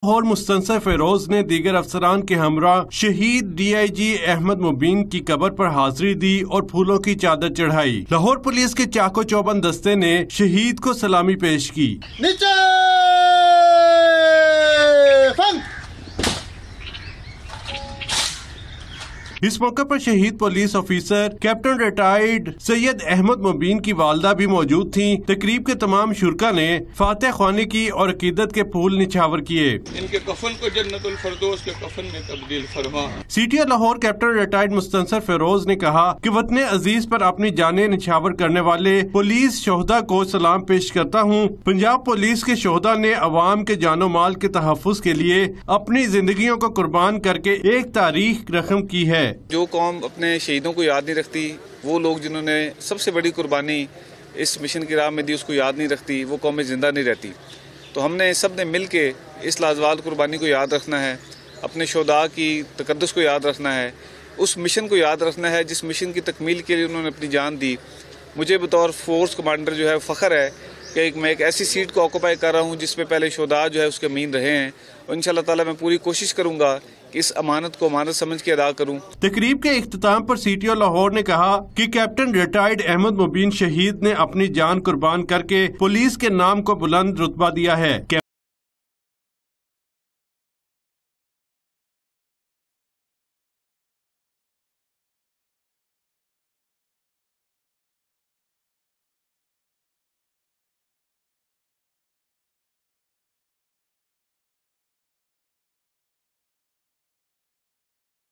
لاہور مستنصر فیروز نے دیگر افسران کے ہمراہ شہید DIG احمد مبین کی قبر پر حاضری دی اور پھولوں کی چادر چڑھائی۔ لاہور پولیس کے چاقو چوبند دستے نے شہید کو سلامی پیش کی۔ نیچے اس موقع پر شہید police officer captain retired Syed Ahmed Mubeen کی والدہ بھی موجود تھیں۔ تقریب کے تمام شرکا نے فاتح خوانی کی اور عقیدت کے پھول نچھاور کیے۔ ان کے کفن کو جنت الفردوس کے کفن میں تبدیل فرما۔ CTO Lahore captain retired Mustansar Feroz نے کہا کہ وطن عزیز پر اپنی جانیں نچھاور کرنے والے پولیس شہداء کو سلام پیش کرتا ہوں۔ پنجاب پولیس کے شہداء نے عوام کے جان و مال کے تحفظ کے لیے اپنی زندگیوں کو قربان کر کے ایک تاریخ رقم کی ہے۔ جو قوم اپنے شہیدوں کو یاد نہیں رکھتی، وہ لوگ جنہوں نے سب سے بڑی قربانی اس مشن کی راہ میں دی، اس کو یاد نہیں رکھتی، وہ قومیں زندہ نہیں رہتی۔ تو ہم نے سب نے مل کے اس لازوال قربانی کو یاد رکھنا ہے، اپنے شہداء کی تقدس کو یاد رکھنا ہے، اس مشن کو یاد رکھنا ہے جس مشن کی تکمیل کے لیے انہوں نے اپنی جان دی۔ مجھے بطور فورس کمانڈر جو ہے فخر ہے کہ میں ایک ایسی سیٹ کو آکوپائی کر رہا ہوں جس پہ پہلے شہداء جو ہے اس کے امین رہے ہیں، اور انشاءاللہ تعالی میں پوری کوشش کروں گا کہ اس امانت کو امانت سمجھ کے ادا کروں۔ تقریب کے اختتام پر CTO لاہور نے کہا کہ کیپٹن ریٹائرڈ احمد مبین شہید نے اپنی جان قربان کر کے پولیس کے نام کو بلند رتبہ دیا ہے۔